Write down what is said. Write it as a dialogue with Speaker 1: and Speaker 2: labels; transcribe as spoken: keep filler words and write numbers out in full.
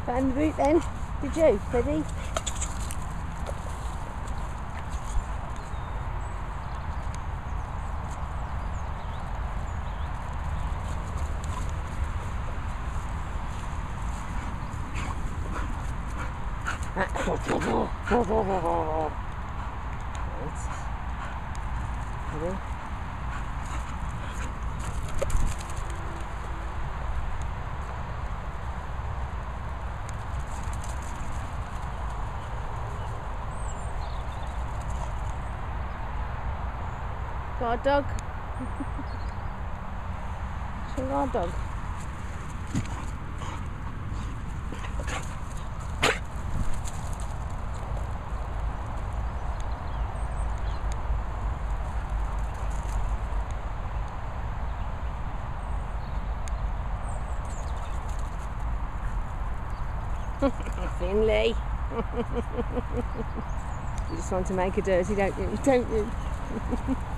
Speaker 1: Found the boot then? Did you, Teddy? Got a dog? She got a dog. Finlay. You just want to make her dirty, don't you? Don't you?